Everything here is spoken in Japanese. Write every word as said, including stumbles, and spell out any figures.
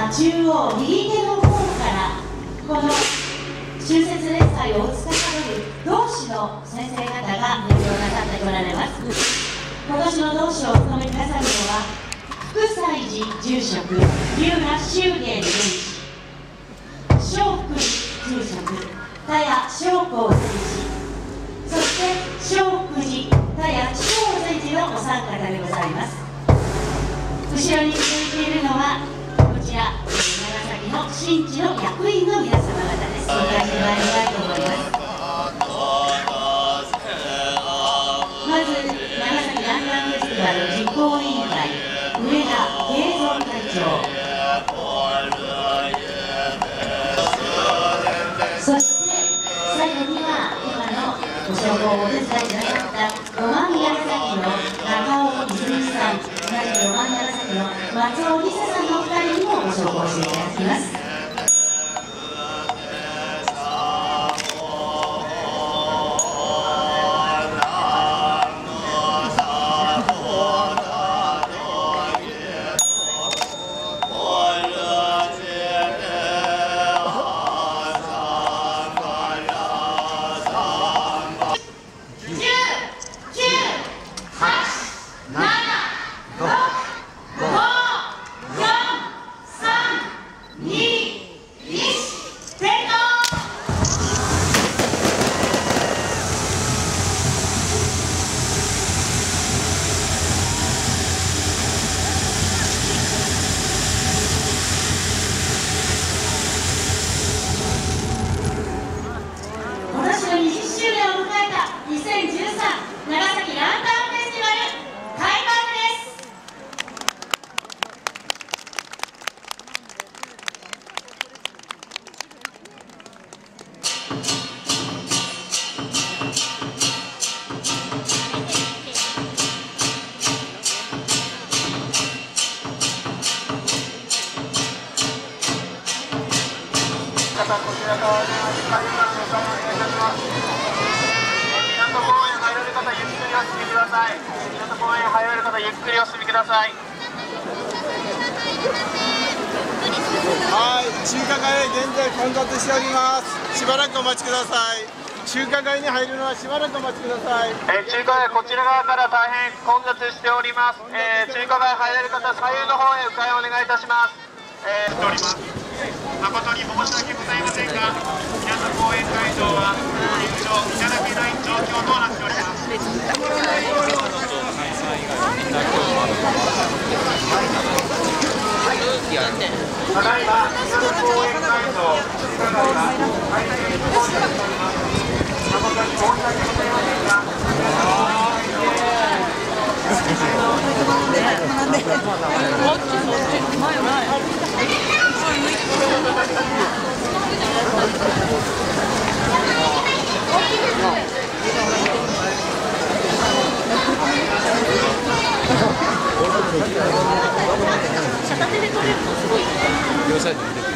は中央右手の方からこの春節連載を司る同志の先生方が演奏なさってこられます。今年の同志をお務めくださるのは福西寺住職龍河修芸禅師、正福住職田谷正光禅師、そして正福寺田谷正禅寺のお三方でございます。後ろに続いているのはこちら長崎の神地の役員の皆様方です。紹介してまいりたいと思います。まず長崎ランタンフェスティバル実行委員会上田慶三会長、そして最後には今のご紹介をお手伝いくださったロマン長崎の中尾泉さん、同じロマン長崎の松尾梨沙さんのお二人にもご紹介していただきます。 こちら側に光がご参加いたします。港公園入られる方、ゆっくりお進みください。港公園入られる方、ゆっくりお進みください。 はい、中華街現在混雑しております。しばらくお待ちください。中華街に入るのはしばらくお待ちください。 えー、中華街こちら側から大変混雑しております。えー、中華街入られる方、左右の方へ迂回お願いいたします。えー、しております。誠に申し訳ございませんが、港公園会場は入場いただけない状況となっております。ただいま港公園会場、中華街が大変混雑しております。誠に申し訳ございませんが、 片手で取れるのすごい。両サイドに出てる。